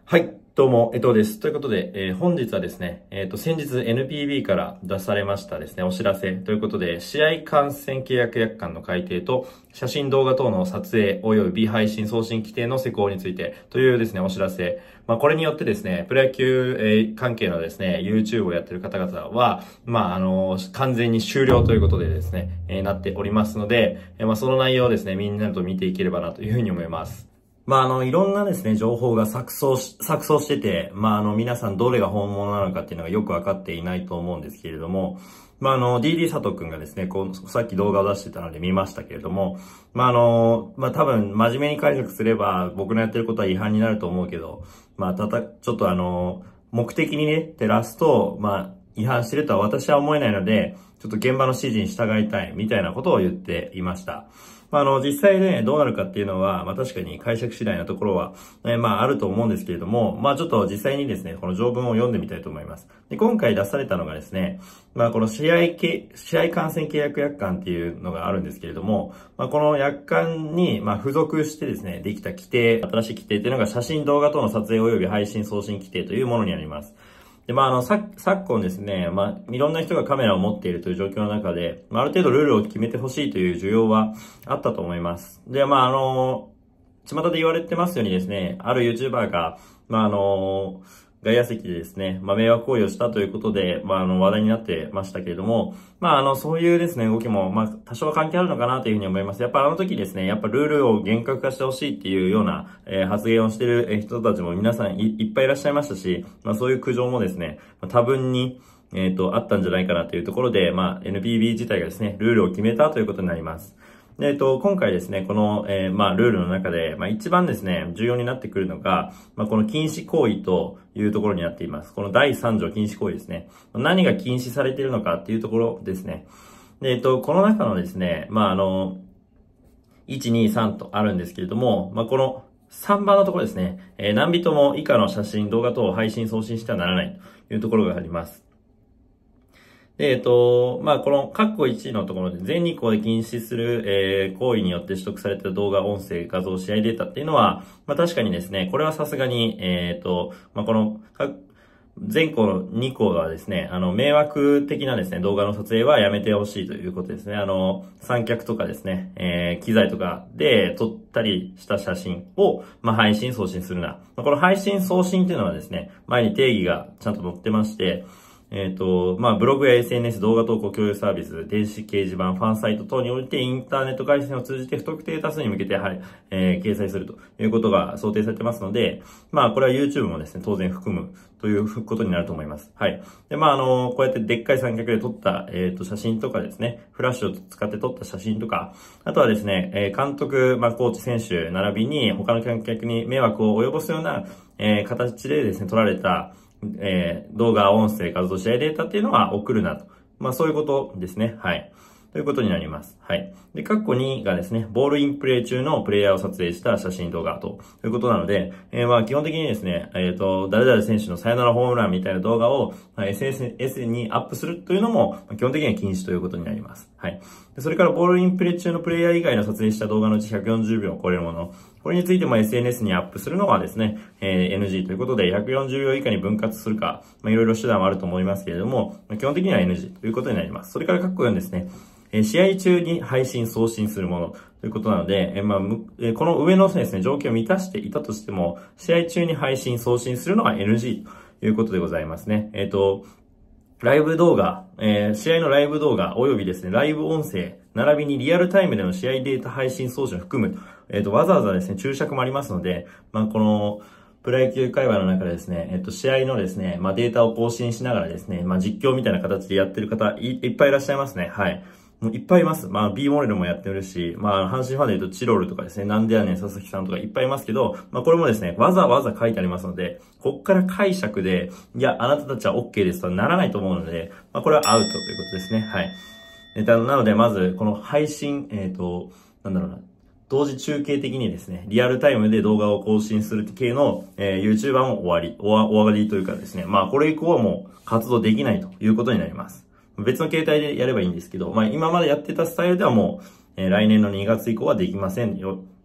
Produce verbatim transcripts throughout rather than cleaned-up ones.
はい、どうも、江藤です。ということで、えー本日はですね、えっと、先日 エヌピービー から出されましたですね、お知らせということで、試合観戦契約約款の改定と、写真動画等の撮影及び配信送信規定の施行についてというですね、お知らせ。まあ、これによってですね、プロ野球、えー関係のですね、YouTube をやってる方々は、まあ、あの完全に終了ということでですね、えーなっておりますので、えーまあ、その内容をですね、みんなと見ていければなというふうに思います。まあ、あの、いろんなですね、情報が錯綜し、錯綜してて、まあ、あの、皆さんどれが本物なのかっていうのがよくわかっていないと思うんですけれども、まあ、あの、ディーディー 佐藤くんがですね、こう、さっき動画を出してたので見ましたけれども、まあ、あの、まあ、多分、真面目に解釈すれば、僕のやってることは違反になると思うけど、まあ、たた、ちょっとあの、目的にね、照らすと、まあ、違反してるとは私は思えないので、ちょっと現場の指示に従いたい、みたいなことを言っていました。まあ、あの、実際ね、どうなるかっていうのは、まあ、確かに解釈次第なところは、えまあ、あると思うんですけれども、まあ、ちょっと実際にですね、この条文を読んでみたいと思います。で、今回出されたのがですね、まあ、この試合け、試合観戦契約約款っていうのがあるんですけれども、まあ、この約款に、まあ、付属してですね、できた規定、新しい規定っていうのが写真動画等の撮影及び配信送信規定というものになります。で、まあ、あの、さ、昨今ですね、まあ、いろんな人がカメラを持っているという状況の中で、まあ、ある程度ルールを決めてほしいという需要はあったと思います。で、まあ、あの、巷で言われてますようにですね、ある YouTuber が、まあ、あの、外野席でですね、まあ、迷惑行為をしたということで、まあ、あの、話題になってましたけれども、まあ、あの、そういうですね、動きも、まあ、多少関係あるのかなというふうに思います。やっぱあの時ですね、やっぱルールを厳格化してほしいっていうような、えー発言をしている人たちも皆さん い, いっぱいいらっしゃいましたし、まあ、そういう苦情もですね、多分に、えっと、あったんじゃないかなというところで、まあ、エヌピービー 自体がですね、ルールを決めたということになります。でえっと、今回ですね、この、えー、まあ、ルールの中で、まあ、一番ですね、重要になってくるのが、まあ、この禁止行為というところになっています。このだいさん条禁止行為ですね。何が禁止されているのかっていうところですね。で、えっと、この中のですね、まあ、あの、いち、に、さんとあるんですけれども、まあ、このさんばんのところですね、えー、何人も以下の写真、動画等を配信送信してはならないというところがあります。で、えっと、まあ、この、括弧いちのところで、全日光で禁止する、えー、行為によって取得された動画、音声、画像、試合データっていうのは、まあ、確かにですね、これはさすがに、えっと、まあ、この、全校に校はですね、あの、迷惑的なですね、動画の撮影はやめてほしいということですね。あの、三脚とかですね、えー、機材とかで撮ったりした写真を、まあ、配信、送信するな。この配信、送信っていうのはですね、前に定義がちゃんと載ってまして、えっと、まあ、ブログや エスエヌエス 動画投稿共有サービス、電子掲示板、ファンサイト等においてインターネット回線を通じて不特定多数に向けて、はい、えー、掲載するということが想定されてますので、まあ、これは YouTube もですね、当然含むということになると思います。はい。で、まあ、あの、こうやってでっかい三脚で撮った、えっと、写真とかですね、フラッシュを使って撮った写真とか、あとはですね、えー、監督、まあ、コーチ、選手、並びに他の観客に迷惑を及ぼすような、えー、形でですね、撮られた、えー、動画、音声、画像、試合データっていうのは送るなと。まあそういうことですね。はい。ということになります。はい。で、括弧にがですね、ボールインプレイ中のプレイヤーを撮影した写真動画ということなので、えー、まあ基本的にですね、えっと、誰々選手のサヨナラホームランみたいな動画を エスエヌエス にアップするというのも基本的には禁止ということになります。はい。それからボールインプレイ中のプレイヤー以外の撮影した動画のうちひゃくよんじゅうびょうを超えるもの。これについても エスエヌエス にアップするのはですね、えー、エヌジー ということでひゃくよんじゅうびょう以下に分割するか、まあ、いろいろ手段はあると思いますけれども、基本的には エヌジー ということになります。それから括弧よんですね、えー、試合中に配信送信するものということなので、えーまあえー、この上のですね、条件を満たしていたとしても、試合中に配信送信するのは エヌジー ということでございますね。えっと、ライブ動画、えー、試合のライブ動画及びですね、ライブ音声、並びにリアルタイムでの試合データ配信送信を含む、えっと、わざわざですね、注釈もありますので、まあ、この、プロ野球界隈の中でですね、えっと、試合のですね、まあ、データを更新しながらですね、まあ、実況みたいな形でやってる方い、いっぱいいらっしゃいますね。はい。もういっぱいいます。まあ、B モレルもやってるし、まあ、阪神ファンで言うとチロルとかですね、なんでやねん佐々木さんとかいっぱいいますけど、まあ、これもですね、わざわざ書いてありますので、こっから解釈で、いや、あなたたちは OK ですとはならないと思うので、まあ、これはアウトということですね。はい。えなので、まず、この配信、えっと、なんだろうな。同時中継的にですね、リアルタイムで動画を更新する系の、えー、YouTuber も終わり、終わ、終わりというかですね、まあこれ以降はもう活動できないということになります。別の形態でやればいいんですけど、まあ今までやってたスタイルではもう、えー、来年のにがつ以降はできませんよ。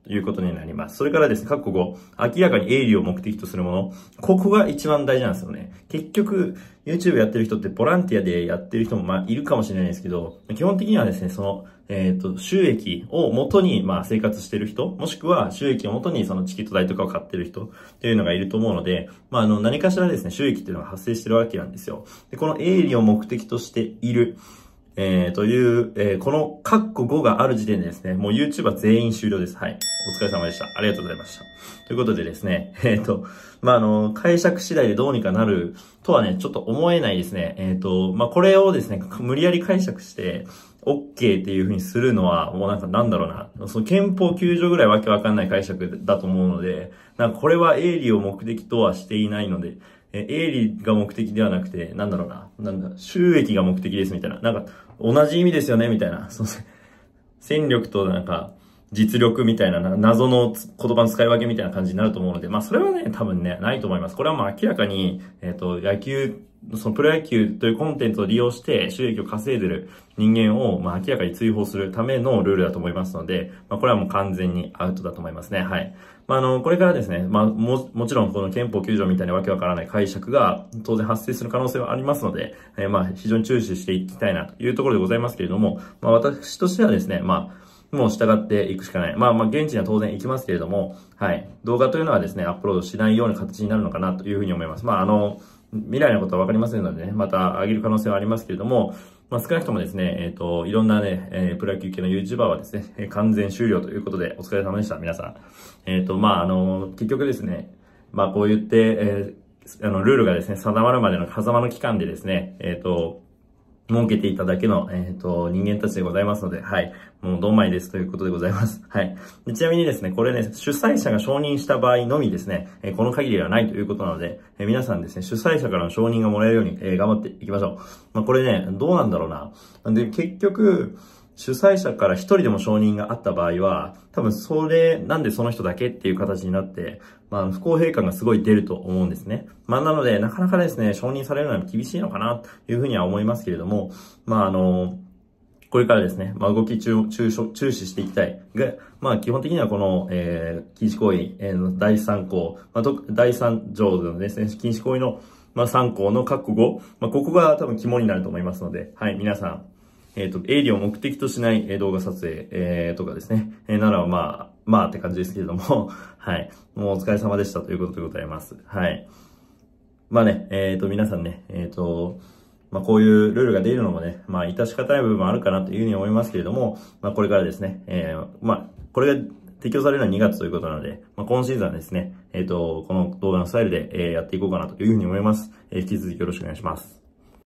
ということになります。それからですね、括弧ご、明らかに営利を目的とするもの。ここが一番大事なんですよね。結局、YouTube やってる人ってボランティアでやってる人もまあいるかもしれないですけど、基本的にはですね、その、えっと、収益を元にまあ生活してる人、もしくは収益を元にそのチケット代とかを買ってる人っていうのがいると思うので、まああの何かしらですね、収益っていうのが発生してるわけなんですよ。で、この営利を目的としている。えー、という、えー、この括弧ごがある時点でですね、もう YouTuber 全員終了です。はい。お疲れ様でした。ありがとうございました。ということでですね、えっ、ー、と、まあ、あの、解釈次第でどうにかなるとはね、ちょっと思えないですね。えっ、ー、と、まあ、これをですね、無理やり解釈して、OK っていう風にするのは、もうなんかなんだろうな。その憲法きゅう条ぐらいわけわかんない解釈だと思うので、なんかこれは営利を目的とはしていないので、え、営利が目的ではなくて、なんだろうな。なんだ、収益が目的ですみたいな。なんか、同じ意味ですよねみたいな。その戦力となんか、実力みたいな、謎の言葉の使い分けみたいな感じになると思うので、まあそれはね、多分ね、ないと思います。これはもう明らかに、えっと、野球、そのプロ野球というコンテンツを利用して収益を稼いでる人間を、まあ明らかに追放するためのルールだと思いますので、まあこれはもう完全にアウトだと思いますね。はい。まああの、これからですね、まあも、もちろんこの憲法きゅう条みたいなわけわからない解釈が当然発生する可能性はありますので、えー、まあ非常に注視していきたいなというところでございますけれども、まあ私としてはですね、まあ、もう従っていくしかない。まあまあ現地には当然行きますけれども、はい。動画というのはですね、アップロードしないような形になるのかなというふうに思います。まああの、未来のことはわかりませんのでね、また上げる可能性はありますけれども、まあ少なくともですね、えっと、いろんなね、えー、プロ野球系の YouTuber はですね、完全終了ということでお疲れ様でした、皆さん。えっと、まああの、結局ですね、まあこう言って、えー、あの、ルールがですね、定まるまでの狭間の期間でですね、えっと、設けていただけの、えっと、人間たちでございますので、はい。もう、どんまいですということでございます。はい。でちなみにですね、これね、主催者が承認した場合のみですね、えー、この限りではないということなので、えー、皆さんですね、主催者からの承認がもらえるように、えー、頑張っていきましょう。まあ、これね、どうなんだろうな。で、結局、主催者から一人でも承認があった場合は、多分それ、なんでその人だけっていう形になって、まあ、不公平感がすごい出ると思うんですね。まあ、なので、なかなかですね、承認されるのは厳しいのかな、というふうには思いますけれども、まあ、あの、これからですね、まあ、動き注、注、注視していきたい。が、まあ、基本的にはこの、えー、禁止行為、えー、だいさん項、まあ、と、だいさん条のですね、禁止行為の、まあ、さん項の括弧ご、まあ、ここが多分肝になると思いますので、はい、皆さん、えっと、営利を目的としない動画撮影、えー、とかですね。えー、ならまあ、まあって感じですけれども、はい。もうお疲れ様でしたということでございます。はい。まあね、えっと、皆さんね、えっと、まあこういうルールが出るのもね、まあ致し方ない部分もあるかなというふうに思いますけれども、まあこれからですね、えー、まあ、これが適用されるのはにがつということなので、まあ今シーズンはですね、えっと、この動画のスタイルで、えー、やっていこうかなというふうに思います。えー、引き続きよろしくお願いします。